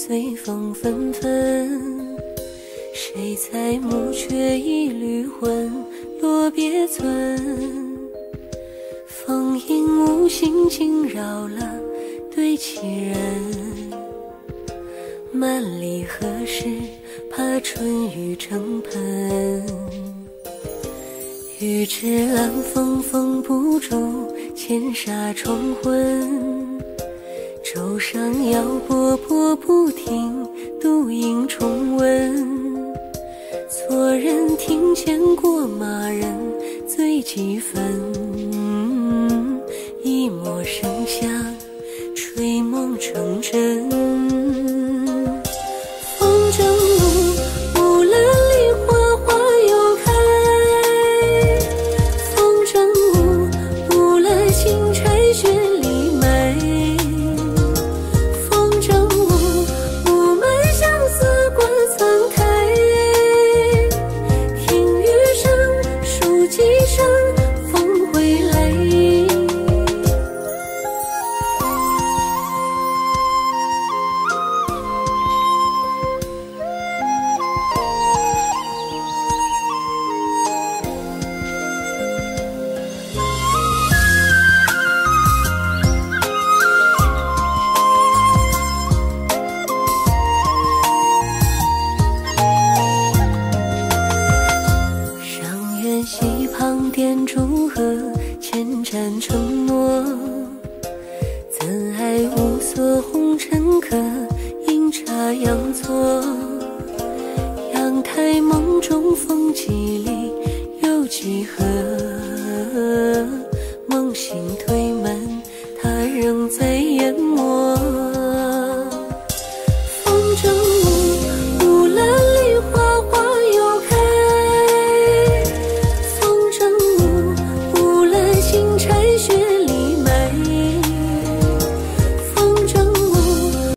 随风纷纷。谁在暮却一缕魂，落别村。风影无心惊扰了对棋人，万里何时怕春雨成盆。欲知兰风封不住千纱重昏，舟上摇波波不停，独影重温。错人听见过马人醉几分，一抹生香吹梦成真。风筝舞，木兰梨花花又开。风筝舞，木兰新柴雪里埋。风筝舞，木满相思关苍苔。听雨声，数几声，风回来。溪旁点烛荷，千盏承诺。怎爱无所红尘客，阴差阳错。阳台梦中风几里，又几何？